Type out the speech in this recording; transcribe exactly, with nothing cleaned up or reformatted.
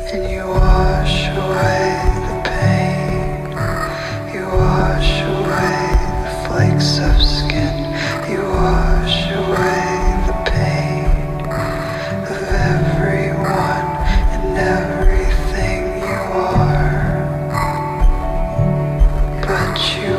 And you wash away the pain. You wash away the flakes of skin. You wash away the pain of everyone and everything you are. But you